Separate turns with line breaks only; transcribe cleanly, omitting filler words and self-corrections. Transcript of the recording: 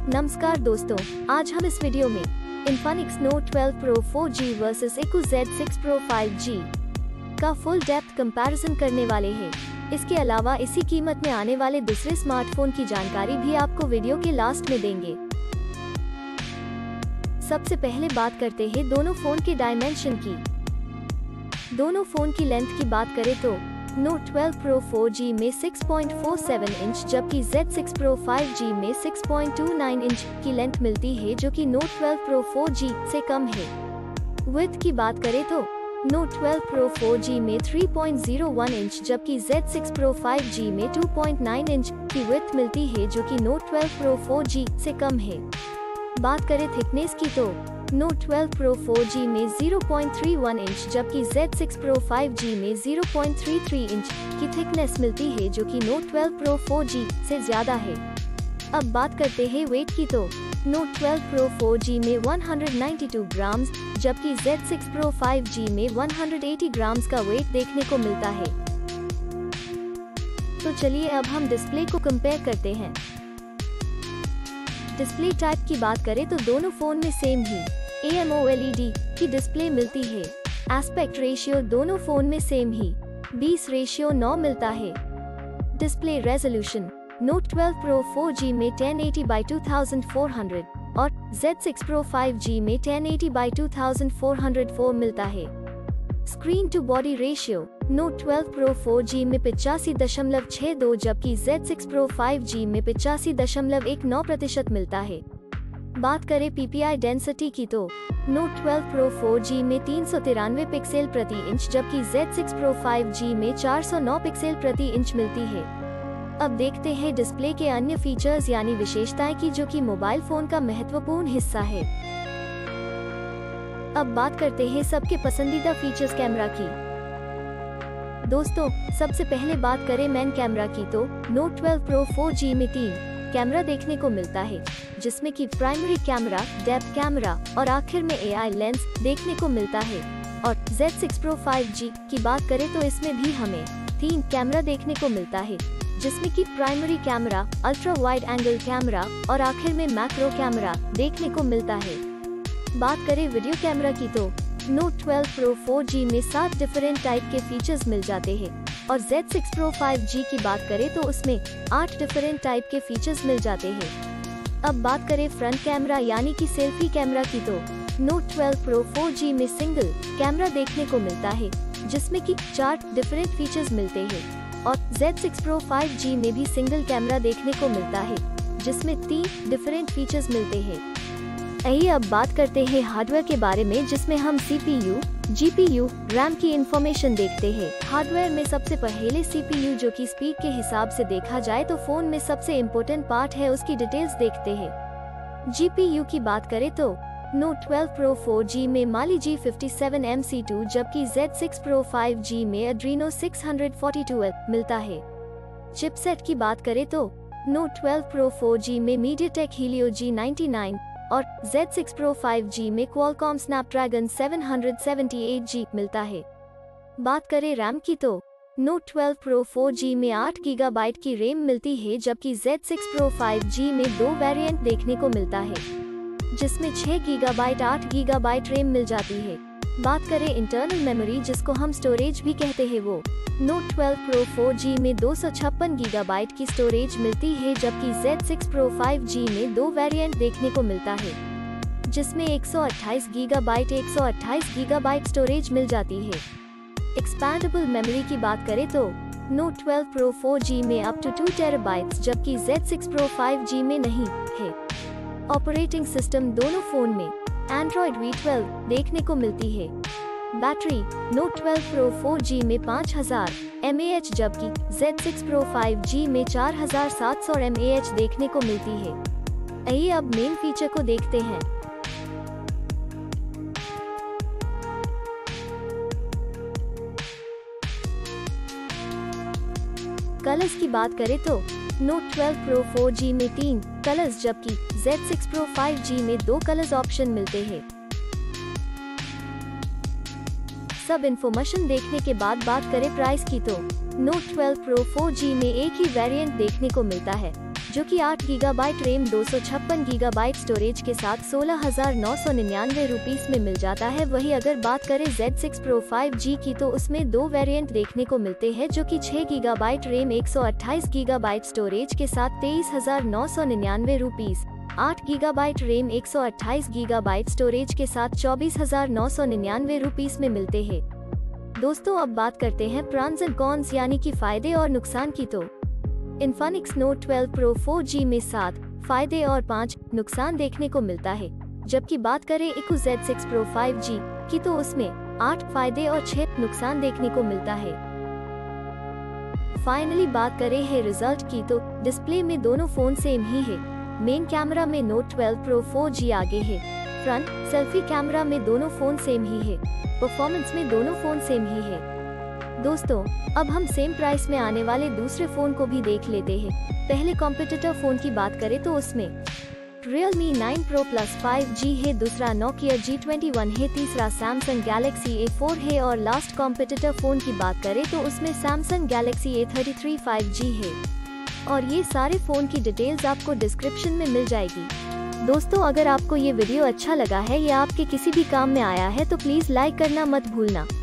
नमस्कार दोस्तों, आज हम इस वीडियो में Infinix Note 12 Pro 4G versus Echo Z6 Pro 5G का फुल डेप्थ कंपैरिजन करने वाले हैं। इसके अलावा इसी कीमत में आने वाले दूसरे स्मार्टफोन की जानकारी भी आपको वीडियो के लास्ट में देंगे। सबसे पहले बात करते हैं दोनों फोन के डायमेंशन की। दोनों फोन की लेंथ की बात करें तो Note 12 Pro 4G में 6.47 इंच जबकि Z6 Pro 5G में 6.29 इंच की लेंथ मिलती है, जो कि Note 12 Pro 4G से कम है। विड्थ की बात करें तो Note 12 Pro 4G में 3.01 इंच जबकि Z6 Pro 5G में 2.9 इंच की विड्थ मिलती है, जो कि Note 12 Pro 4G से कम है। बात करें थिकनेस की तो Note 12 Pro 4G में 0.31 इंच जबकि Z6 Pro 5G में 0.33 इंच की थिकनेस मिलती है, जो कि Note 12 Pro 4G से ज्यादा है। अब बात करते हैं वेट की तो Note 12 Pro 4G में 192 ग्राम्स जबकि Z6 Pro 5G में 180 ग्राम्स का वेट देखने को मिलता है। तो चलिए अब हम डिस्प्ले को कंपेयर करते हैं। डिस्प्ले टाइप की बात करें तो दोनों फोन में सेम ही AMOLED की डिस्प्ले मिलती है। एस्पेक्ट रेशियो दोनों फोन में सेम ही 20:9 मिलता है। Display resolution Note 12 Pro 4G में 1080x2400 और Z6 Pro 5G में 1080x2404 मिलता है। Screen to body ratio Note 12 Pro 4G में 85.62 जबकि Z6 Pro 5G में 85.19% मिलता है। बात करें PPI डेंसिटी की तो Note 12 Pro 4G में 393 पिक्सल प्रति इंच जबकि Z6 Pro 5G में 409 पिक्सल प्रति इंच मिलती है। अब देखते हैं डिस्प्ले के अन्य फीचर्स यानी विशेषताएं की, जो कि मोबाइल फोन का महत्वपूर्ण हिस्सा है। अब बात करते हैं सबके पसंदीदा फीचर्स कैमरा की। दोस्तों, सबसे पहले बात करें मेन कैमरा की तो Note 12 Pro 4G में 3 कैमरा देखने को मिलता है, जिसमें कि प्राइमरी कैमरा, डेप्थ कैमरा और आखिर में AI लेंस देखने को मिलता है। और Z6 Pro 5G की बात करें तो इसमें भी हमें 3 कैमरा देखने को मिलता है, जिसमें कि primary camera, ultra wide angle camera और आखिर में मैक्रो कैमरा देखने को मिलता है। बात करें वीडियो कैमरा की तो Note 12 Pro 4G में 7 डिफरेंट टाइप के फीचर्स मिल जाते हैं और Z6 Pro 5G की बात करें तो उसमें 8 डिफरेंट टाइप के फीचर्स मिल जाते हैं। अब बात करें फ्रंट कैमरा यानी कि सेल्फी कैमरा की तो Note 12 Pro 4G में सिंगल कैमरा देखने को मिलता है, जिसमें कि 4 डिफरेंट फीचर्स मिलते हैं और Z6 Pro 5G में भी सिंगल कैमरा देखने को मिलता है, जिसमें 3 डिफरेंट फीचर्स मिलते हैं। आइए अब बात करते हैं हार्डवेयर के बारे में, जिसमें हम CPU, GPU, RAM की इंफॉर्मेशन देखते हैं। हार्डवेयर में सबसे पहले CPU, जो कि स्पीड के हिसाब से देखा जाए तो फोन में सबसे इम्पोर्टेंट पार्ट है, उसकी डिटेल्स देखते हैं। GPU की बात करें तो Note 12 Pro 4G में Mali G57MC2 जबकि Z6 Pro 5G में Adreno 642L मिलता है। चिपसेट की बात करें तो Note 12 Pro 4G में MediaTek Helio G99 और Z6 Pro 5G में Qualcomm Snapdragon 778G मिलता है। बात करें रैम की तो Note 12 Pro 4G में 8 GB की रैम मिलती है जबकि Z6 Pro 5G में 2 वेरिएंट देखने को मिलता है, जिसमें 6 GB 8 GB रैम मिल जाती है। बात करें इंटरनल मेमोरी, जिसको हम स्टोरेज भी कहते हैं, वो Note 12 Pro 4G में 256 GB की स्टोरेज मिलती है जबकि Z6 Pro 5G में 2 वेरिएंट देखने को मिलता है, जिसमें 128 GB 128 GB स्टोरेज मिल जाती है। एक्सपैंडेबल मेमोरी की बात करें तो Note 12 Pro 4G में अप टू 2 TB जबकि Z6 Pro 5G में नहीं है। ऑपरेटिंग सिस्टम दोनों फोन में Android V12 देखने को मिलती है। बैटरी Note 12 Pro 4G में 5000 mAh जबकि Z6 Pro 5G में 4700 mAh देखने को मिलती है। आइए अब मेन फीचर को देखते हैं। कलर्स की बात करें तो Note 12 Pro 4G में 3 कलर्स जबकि Z6 Pro 5G में 2 कलर्स ऑप्शन मिलते हैं। सब इन्फॉर्मेशन देखने के बाद बात करें प्राइस की तो Note 12 Pro 4G में एक ही वेरिएंट देखने को मिलता है, जो कि 8 गीगाबाइट रैम 256 गीगाबाइट स्टोरेज के साथ 16,999 रुपीस में मिल जाता है। वही अगर बात करें Z6 Pro 5G की तो उसमें 2 वेरिएंट देखने को मिलते हैं, जो कि 6 गीगाबाइट रैम 128 गीगाबाइट स्टोरेज के साथ 23,999 rupees, 8 gigabyte RAM 128 gigabyte storage के साथ 24,999 रुपीस में मिलते हैं। दोस्तों अब बात करते हैं प्रॉन्स एंड कॉन्स यानी कि फायदे और नुकसान की। तो इन्फिनिक्स नोट 12 Pro 4G में 7 फायदे और 5 नुकसान देखने को मिलता है, जबकि बात करें इक्यू Z6 Pro 5G की तो उसमें 8 फायदे और 6 नुकसान देखने को मिलता है। फाइनली बात करें है रिजल्ट की तो डिस्प्ले में दोनों फोन सेम ही है। मेन कैमरा में नोट 12 Pro 4G आगे है। फ्रंट सेल्फी कैमरा में दोनों फोन सेम ही है। परफॉर्मेंस में दोनों फोन सेम ही है। दोस्तों अब हम सेम प्राइस में आने वाले दूसरे फोन को भी देख लेते हैं। पहले कॉम्पिटिटर फोन की बात करें तो उसमें Realme 9 Pro Plus 5G है, दूसरा Nokia G21 है, तीसरा Samsung Galaxy A4 है और लास्ट कॉम्पिटिटर फोन की बात करें तो उसमें Samsung Galaxy A33 5G है। और ये सारे फोन की डिटेल्स आपको डिस्क्रिप्शन में मिल जाएगी। दोस्तों अगर आपको ये वीडियो अच्छा लगा है या आपके किसी भी काम में आया है तो प्लीज लाइक करना मत भूलना।